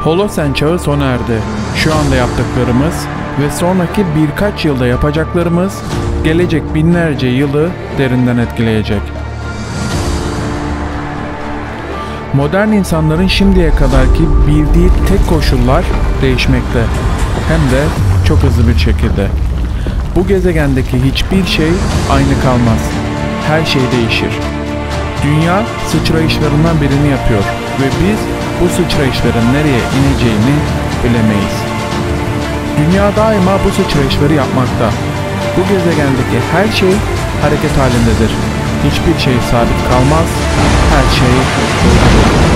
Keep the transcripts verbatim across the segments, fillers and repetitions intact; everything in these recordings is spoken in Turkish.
Holosen çağı sona erdi. Şu anda yaptıklarımız ve sonraki birkaç yılda yapacaklarımız gelecek binlerce yılı derinden etkileyecek. Modern insanların şimdiye kadarki bildiği tek koşullar değişmekte. Hem de çok hızlı bir şekilde. Bu gezegendeki hiçbir şey aynı kalmaz. Her şey değişir. Dünya sıçrayışlarından birini yapıyor ve biz bu sıçrayışların nereye ineceğini bilemeyiz. Dünya daima bu sıçrayışları yapmakta. Bu gezegendeki her şey hareket halindedir. Hiçbir şey sabit kalmaz. Her şey bozulur.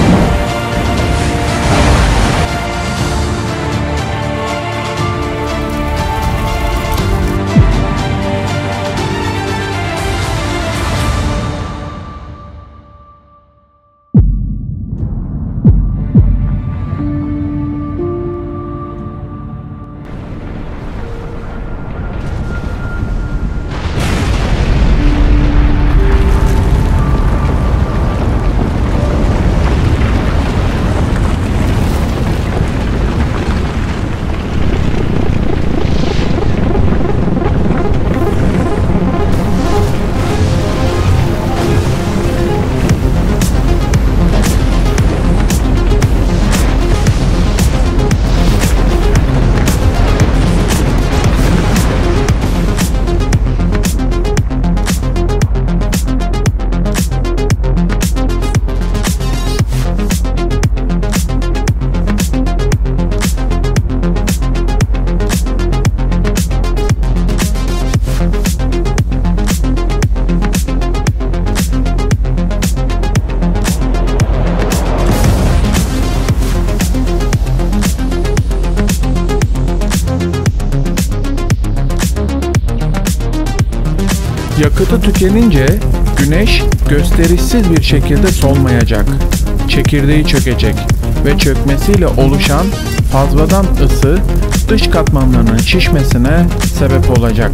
Yakıtı tükenince Güneş gösterişsiz bir şekilde solmayacak. Çekirdeği çökecek ve çökmesiyle oluşan fazladan ısı dış katmanlarının şişmesine sebep olacak.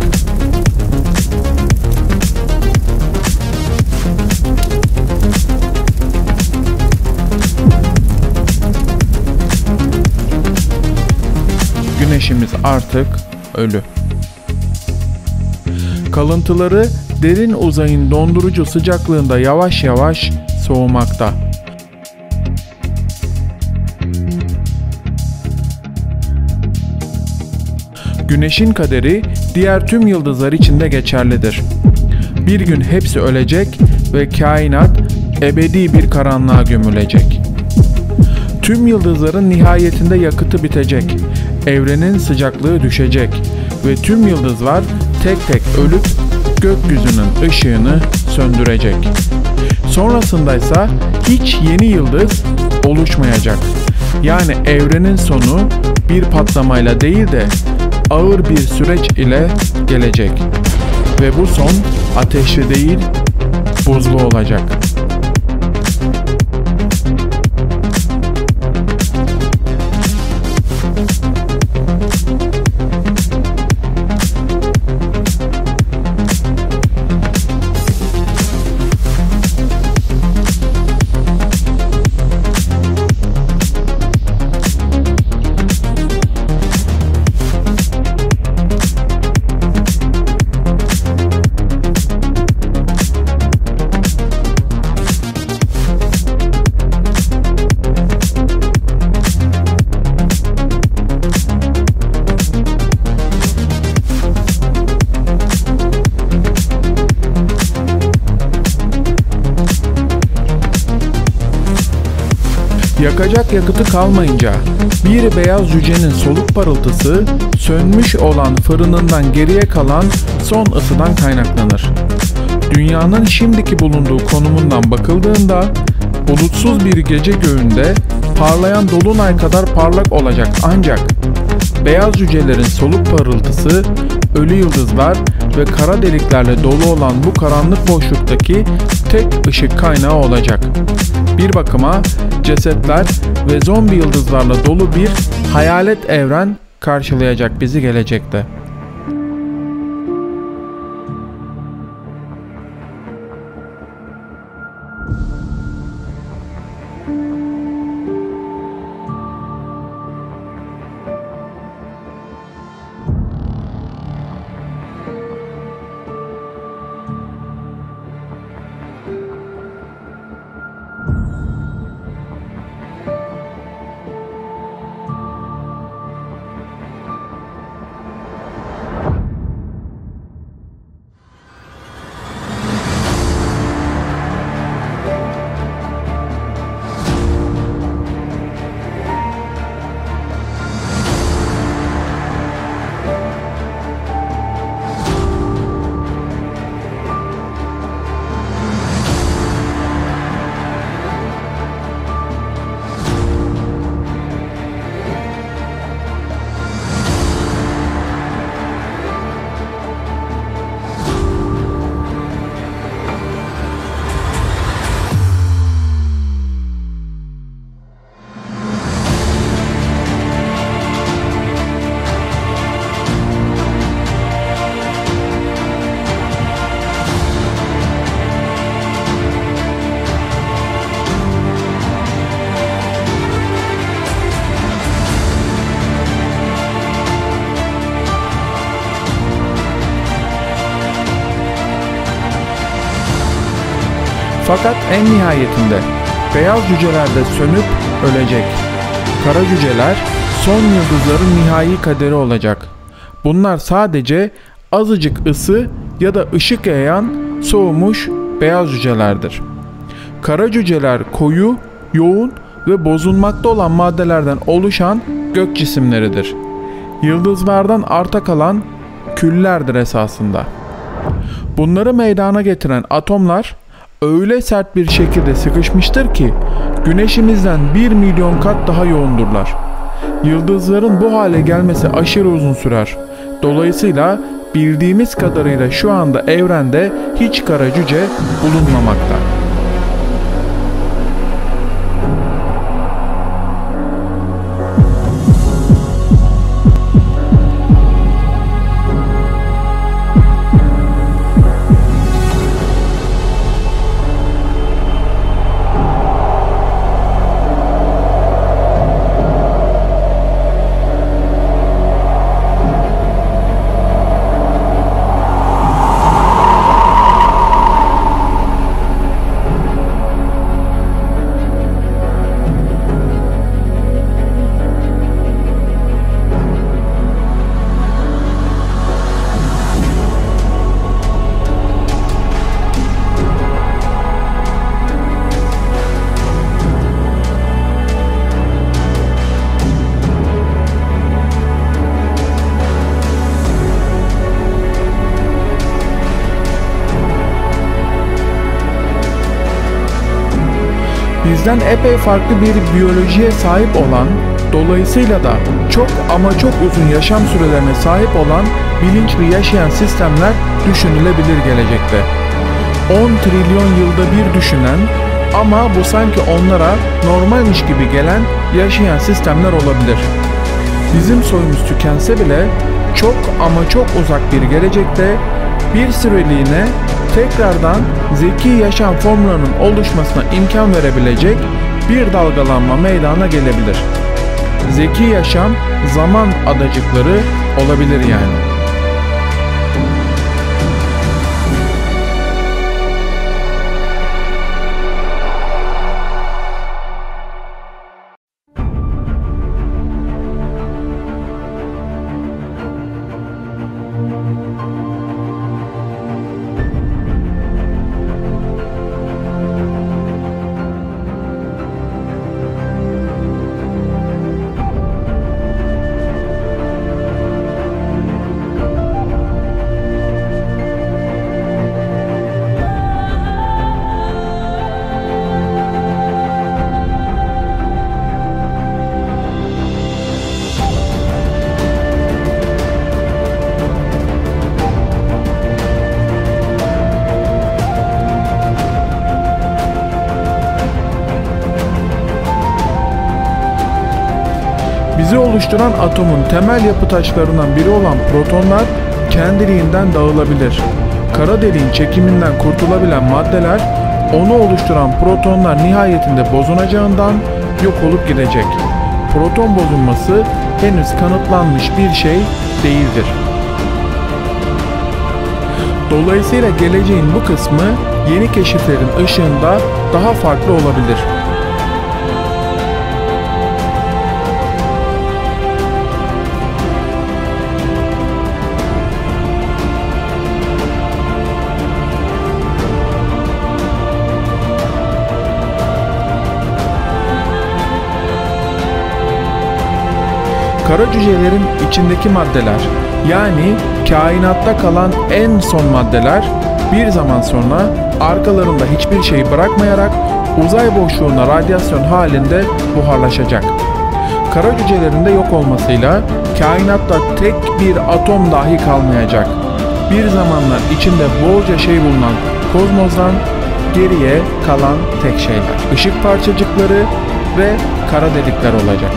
Güneşimiz artık ölü. Kalıntıları derin uzayın dondurucu sıcaklığında yavaş yavaş soğumakta. Güneşin kaderi diğer tüm yıldızlar için de geçerlidir. Bir gün hepsi ölecek ve kainat ebedi bir karanlığa gömülecek. Tüm yıldızların nihayetinde yakıtı bitecek, evrenin sıcaklığı düşecek ve tüm yıldızlar tek tek ölüp gökyüzünün ışığını söndürecek. Sonrasındaysa hiç yeni yıldız oluşmayacak. Yani evrenin sonu bir patlamayla değil de ağır bir süreç ile gelecek. Ve bu son ateşli değil, buzlu olacak. Yakacak yakıtı kalmayınca bir beyaz cücenin soluk parıltısı sönmüş olan fırınından geriye kalan son ısıdan kaynaklanır. Dünyanın şimdiki bulunduğu konumundan bakıldığında bulutsuz bir gece göğünde parlayan dolunay kadar parlak olacak, ancak beyaz cücelerin soluk parıltısı ölü yıldızlar ve kara deliklerle dolu olan bu karanlık boşluktaki tek ışık kaynağı olacak. Bir bakıma cesetler ve zombi yıldızlarla dolu bir hayalet evren karşılayacak bizi gelecekte. Fakat en nihayetinde beyaz cüceler de sönüp ölecek. Kara cüceler son yıldızların nihai kaderi olacak. Bunlar sadece azıcık ısı ya da ışık yayan soğumuş beyaz cücelerdir. Kara cüceler koyu, yoğun ve bozulmakta olan maddelerden oluşan gök cisimleridir. Yıldızlardan arta kalan küllerdir esasında. Bunları meydana getiren atomlar öyle sert bir şekilde sıkışmıştır ki Güneşimizden bir milyon kat daha yoğundurlar. Yıldızların bu hale gelmesi aşırı uzun sürer. Dolayısıyla bildiğimiz kadarıyla şu anda evrende hiç kara cüce bulunmamakta. Bizden epey farklı bir biyolojiye sahip olan, dolayısıyla da çok ama çok uzun yaşam sürelerine sahip olan bilinçli yaşayan sistemler düşünülebilir gelecekte. on trilyon yılda bir düşünen ama bu sanki onlara normalmiş gibi gelen yaşayan sistemler olabilir. Bizim soyumuz tükense bile çok ama çok uzak bir gelecekte bir süreliğine tekrardan zeki yaşam formlarının oluşmasına imkan verebilecek bir dalgalanma meydana gelebilir. Zeki yaşam zaman adacıkları olabilir yani. Bizi oluşturan atomun temel yapı taşlarından biri olan protonlar kendiliğinden dağılabilir. Kara deliğin çekiminden kurtulabilen maddeler onu oluşturan protonlar nihayetinde bozunacağından yok olup gidecek. Proton bozulması henüz kanıtlanmış bir şey değildir. Dolayısıyla geleceğin bu kısmı yeni keşiflerin ışığında daha farklı olabilir. Kara cücelerin içindeki maddeler, yani kainatta kalan en son maddeler bir zaman sonra arkalarında hiçbir şey bırakmayarak uzay boşluğuna radyasyon halinde buharlaşacak. Kara cücelerin de yok olmasıyla kainatta tek bir atom dahi kalmayacak. Bir zamanlar içinde bolca şey bulunan kozmosdan geriye kalan tek şeyler, ışık parçacıkları ve kara delikler olacak.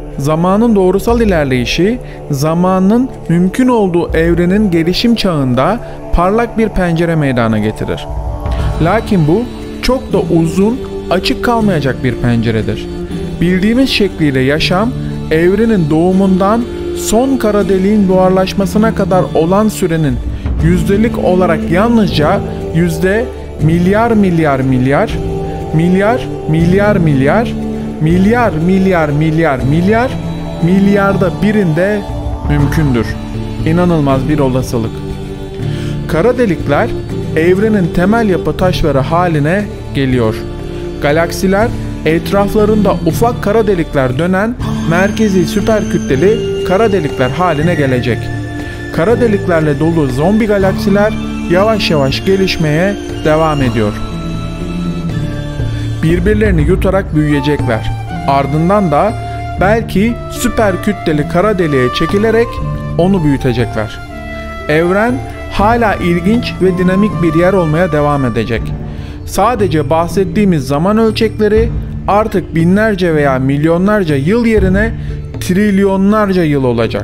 Zamanın doğrusal ilerleyişi, zamanın mümkün olduğu evrenin gelişim çağında parlak bir pencere meydana getirir. Lakin bu çok da uzun, açık kalmayacak bir penceredir. Bildiğimiz şekliyle yaşam, evrenin doğumundan son kara deliğin buharlaşmasına kadar olan sürenin yüzdelik olarak yalnızca yüzde milyar milyar milyar, milyar milyar milyar, milyar milyar milyar milyar, milyarda birinde mümkündür. İnanılmaz bir olasılık. Kara delikler evrenin temel yapı taşları haline geliyor. Galaksiler etraflarında ufak kara delikler dönen merkezi süper kütleli kara delikler haline gelecek. Kara deliklerle dolu zombi galaksiler yavaş yavaş gelişmeye devam ediyor. Birbirlerini yutarak büyüyecekler. Ardından da belki süper kütleli kara deliğe çekilerek onu büyütecekler. Evren hala ilginç ve dinamik bir yer olmaya devam edecek. Sadece bahsettiğimiz zaman ölçekleri artık binlerce veya milyonlarca yıl yerine trilyonlarca yıl olacak.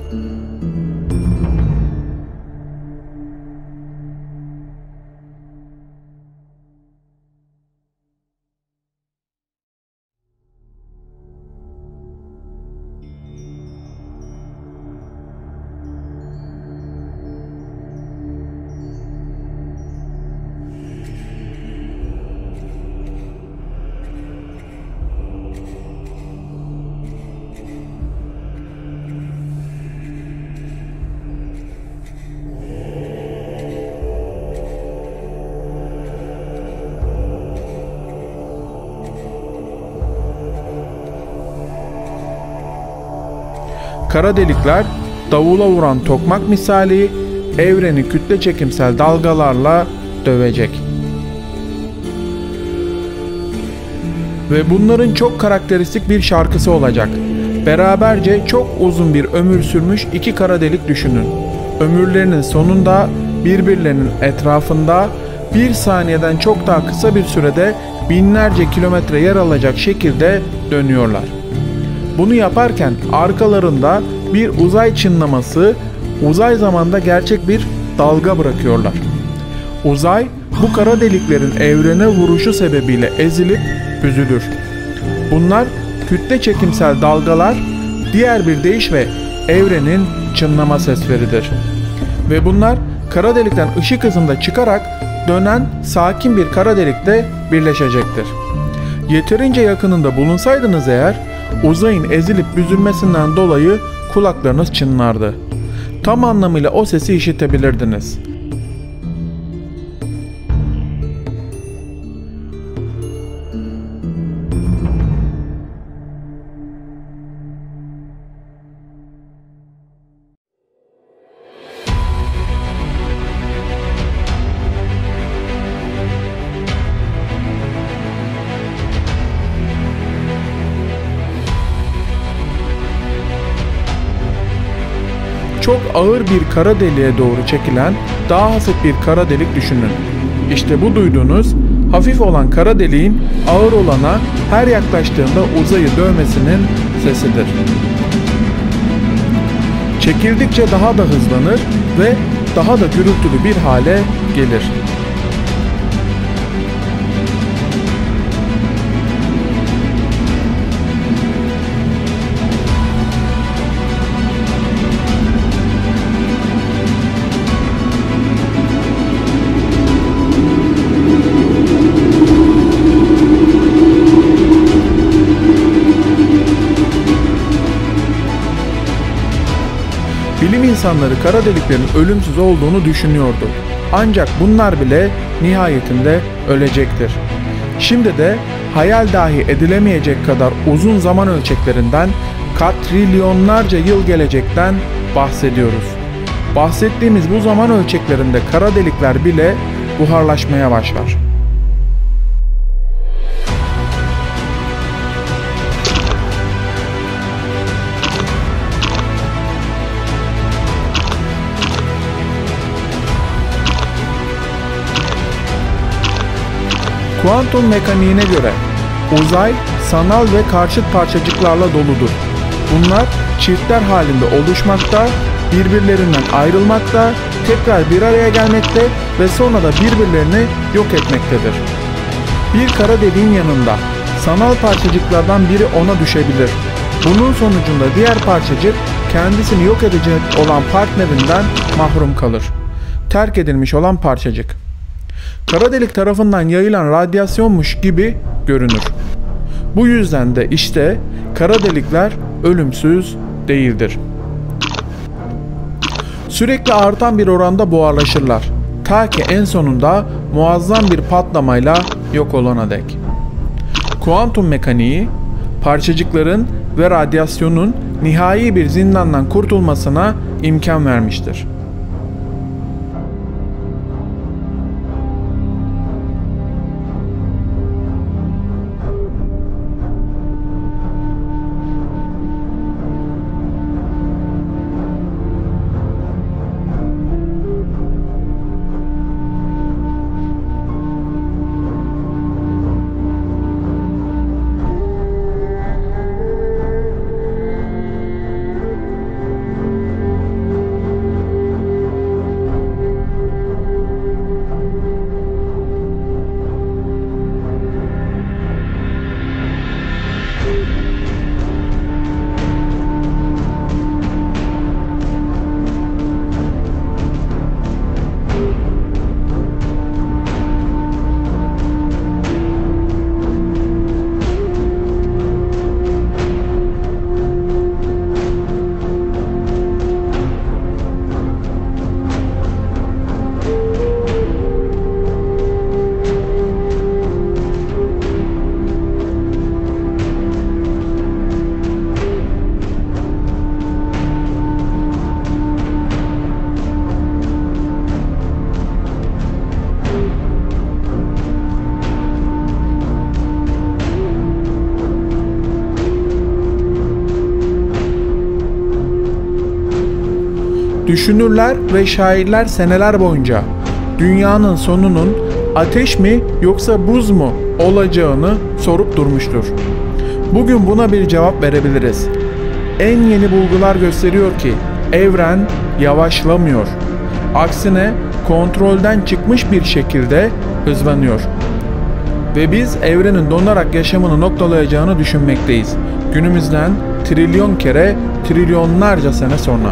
Kara delikler davula vuran tokmak misali evreni kütle çekimsel dalgalarla dövecek. Ve bunların çok karakteristik bir şarkısı olacak. Beraberce çok uzun bir ömür sürmüş iki kara delik düşünün. Ömürlerinin sonunda birbirlerinin etrafında bir saniyeden çok daha kısa bir sürede binlerce kilometre yer alacak şekilde dönüyorlar. Bunu yaparken arkalarında bir uzay çınlaması, uzay zamanda gerçek bir dalga bırakıyorlar. Uzay bu kara deliklerin evrene vuruşu sebebiyle ezilip büzülür. Bunlar kütle çekimsel dalgalar, diğer bir deyişle evrenin çınlama sesleridir. Ve bunlar kara delikten ışık hızında çıkarak dönen sakin bir kara delikte birleşecektir. Yeterince yakınında bulunsaydınız eğer, uzayın ezilip büzülmesinden dolayı kulaklarınız çınlardı. Tam anlamıyla o sesi işitebilirdiniz. Çok ağır bir kara deliğe doğru çekilen daha hafif bir kara delik düşünün. İşte bu duyduğunuz hafif olan kara deliğin ağır olana her yaklaştığında uzayı dövmesinin sesidir. Çekildikçe daha da hızlanır ve daha da gürültülü bir hale gelir. Bilim insanları kara deliklerin ölümsüz olduğunu düşünüyordu. Ancak bunlar bile nihayetinde ölecektir. Şimdi de hayal dahi edilemeyecek kadar uzun zaman ölçeklerinden, katrilyonlarca yıl gelecekten bahsediyoruz. Bahsettiğimiz bu zaman ölçeklerinde kara delikler bile buharlaşmaya başlar. Kuantum mekaniğine göre uzay sanal ve karşıt parçacıklarla doludur. Bunlar çiftler halinde oluşmakta, birbirlerinden ayrılmakta, tekrar bir araya gelmekte ve sonra da birbirlerini yok etmektedir. Bir kara deliğin yanında sanal parçacıklardan biri ona düşebilir. Bunun sonucunda diğer parçacık kendisini yok edecek olan partnerinden mahrum kalır. Terk edilmiş olan parçacık. Kara delik tarafından yayılan radyasyonmuş gibi görünür. Bu yüzden de işte kara delikler ölümsüz değildir. Sürekli artan bir oranda buharlaşırlar. Ta ki en sonunda muazzam bir patlamayla yok olana dek. Kuantum mekaniği, parçacıkların ve radyasyonun nihai bir zindandan kurtulmasına imkan vermiştir. Düşünürler ve şairler seneler boyunca dünyanın sonunun ateş mi yoksa buz mu olacağını sorup durmuştur. Bugün buna bir cevap verebiliriz. En yeni bulgular gösteriyor ki evren yavaşlamıyor. Aksine kontrolden çıkmış bir şekilde hızlanıyor. Ve biz evrenin donarak yaşamını noktalayacağını düşünmekteyiz. Günümüzden trilyon kere, trilyonlarca sene sonra.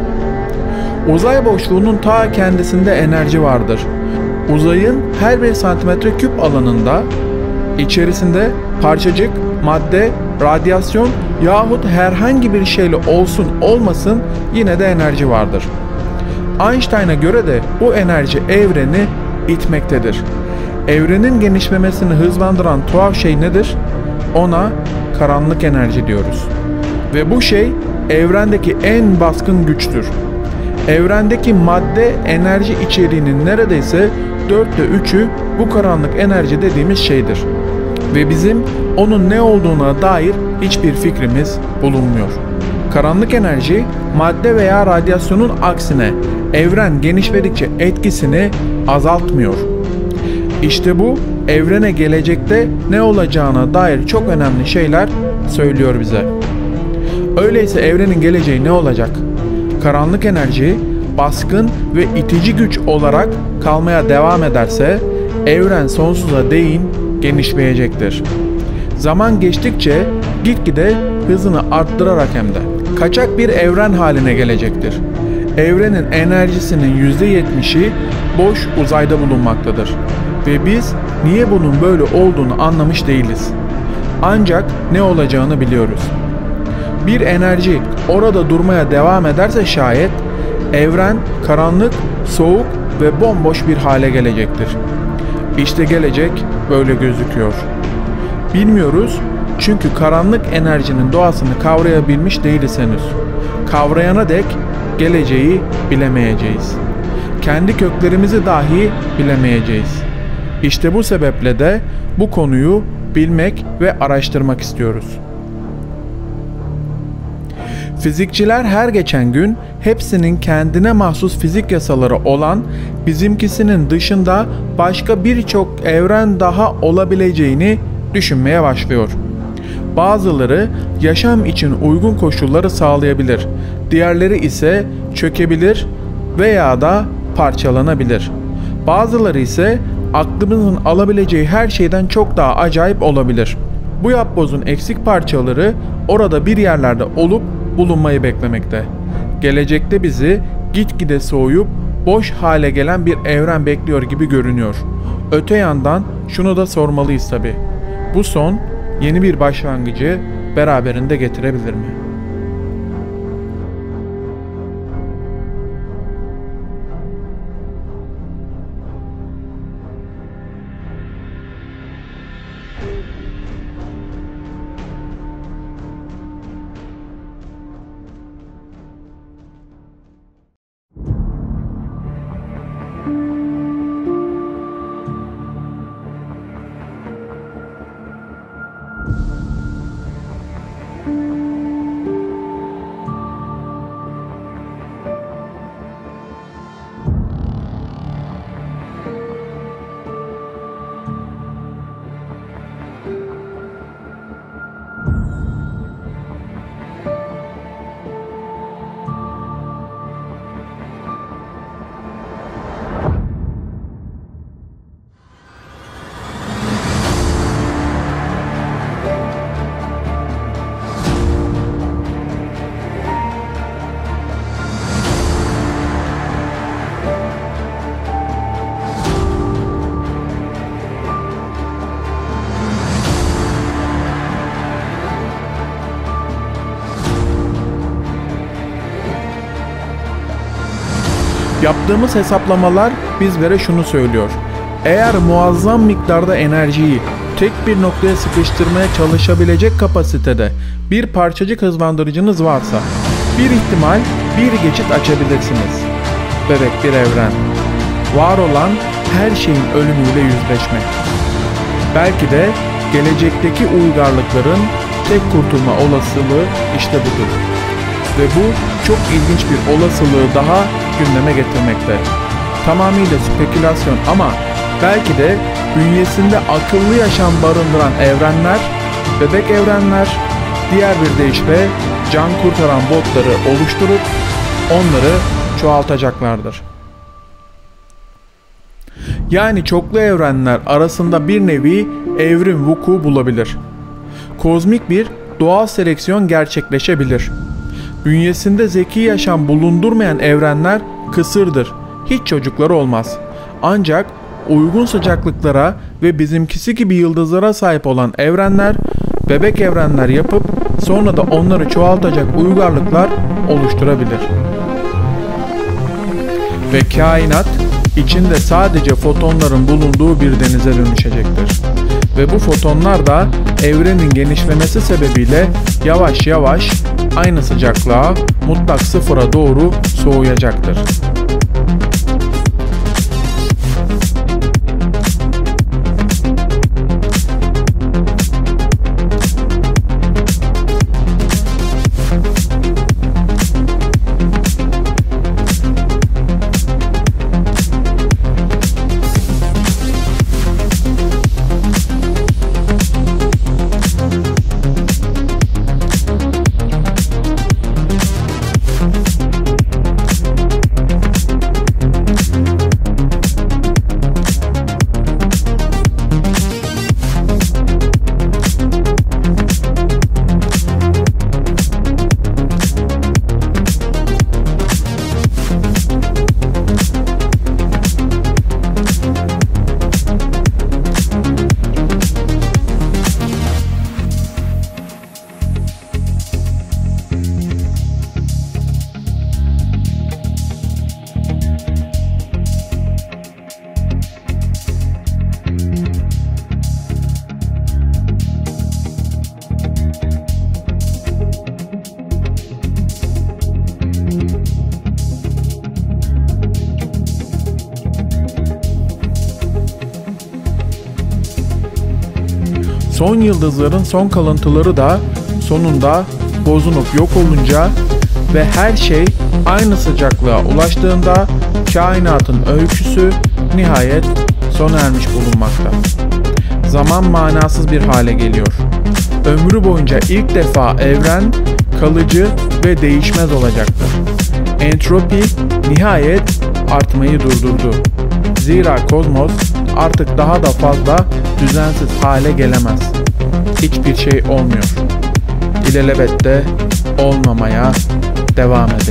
Uzay boşluğunun ta kendisinde enerji vardır. Uzayın her bir santimetre küp alanında, içerisinde parçacık, madde, radyasyon yahut herhangi bir şeyle olsun olmasın yine de enerji vardır. Einstein'a göre de bu enerji evreni itmektedir. Evrenin genişlemesini hızlandıran tuhaf şey nedir? Ona karanlık enerji diyoruz. Ve bu şey evrendeki en baskın güçtür. Evrendeki madde enerji içeriğinin neredeyse dörtte üçü bu karanlık enerji dediğimiz şeydir. Ve bizim onun ne olduğuna dair hiçbir fikrimiz bulunmuyor. Karanlık enerji madde veya radyasyonun aksine evren genişledikçe etkisini azaltmıyor. İşte bu evrene gelecekte ne olacağına dair çok önemli şeyler söylüyor bize. Öyleyse evrenin geleceği ne olacak? Karanlık enerji baskın ve itici güç olarak kalmaya devam ederse evren sonsuza değin genişleyecektir. Zaman geçtikçe gitgide hızını arttırarak hem de kaçak bir evren haline gelecektir. Evrenin enerjisinin yüzde yetmişi boş uzayda bulunmaktadır. Ve biz niye bunun böyle olduğunu anlamış değiliz. Ancak ne olacağını biliyoruz. Bir enerji orada durmaya devam ederse şayet evren karanlık, soğuk ve bomboş bir hale gelecektir. İşte gelecek böyle gözüküyor. Bilmiyoruz çünkü karanlık enerjinin doğasını kavrayabilmiş değiliz henüz. Kavrayana dek geleceği bilemeyeceğiz. Kendi köklerimizi dahi bilemeyeceğiz. İşte bu sebeple de bu konuyu bilmek ve araştırmak istiyoruz. Fizikçiler her geçen gün hepsinin kendine mahsus fizik yasaları olan bizimkisinin dışında başka birçok evren daha olabileceğini düşünmeye başlıyor. Bazıları yaşam için uygun koşulları sağlayabilir. Diğerleri ise çökebilir veya da parçalanabilir. Bazıları ise aklımızın alabileceği her şeyden çok daha acayip olabilir. Bu yapbozun eksik parçaları orada bir yerlerde olup bulunmayı beklemekte. Gelecekte bizi gitgide soğuyup boş hale gelen bir evren bekliyor gibi görünüyor. Öte yandan şunu da sormalıyız tabii. Bu son yeni bir başlangıcı beraberinde getirebilir mi? Yaptığımız hesaplamalar bizlere şunu söylüyor. Eğer muazzam miktarda enerjiyi tek bir noktaya sıkıştırmaya çalışabilecek kapasitede bir parçacık hızlandırıcınız varsa, bir ihtimal bir geçit açabilirsiniz. Bebek bir evren. Var olan her şeyin ölümüyle yüzleşmek. Belki de gelecekteki uygarlıkların tek kurtulma olasılığı işte budur. Ve bu çok ilginç bir olasılığı daha gündeme getirmekte. Tamamıyla spekülasyon ama belki de bünyesinde akıllı yaşam barındıran evrenler, bebek evrenler, diğer bir deyişle can kurtaran botları oluşturup onları çoğaltacaklardır. Yani çoklu evrenler arasında bir nevi evrim vuku bulabilir. Kozmik bir doğal seleksiyon gerçekleşebilir. Bünyesinde zeki yaşam bulundurmayan evrenler kısırdır. Hiç çocukları olmaz. Ancak uygun sıcaklıklara ve bizimkisi gibi yıldızlara sahip olan evrenler, bebek evrenler yapıp sonra da onları çoğaltacak uygarlıklar oluşturabilir. Ve kainat içinde sadece fotonların bulunduğu bir denize dönüşecektir. Ve bu fotonlar da evrenin genişlemesi sebebiyle yavaş yavaş aynı sıcaklığa, mutlak sıfıra doğru soğuyacaktır. Son yıldızların son kalıntıları da sonunda bozunup yok olunca ve her şey aynı sıcaklığa ulaştığında kainatın öyküsü nihayet sona ermiş bulunmakta. Zaman manasız bir hale geliyor. ömrü boyunca ilk defa evren kalıcı ve değişmez olacaktır. Entropi nihayet artmayı durdurdu. Zira kozmos artık daha da fazla düzensiz hale gelemez. Hiçbir şey olmuyor. İlelebette olmamaya devam eder.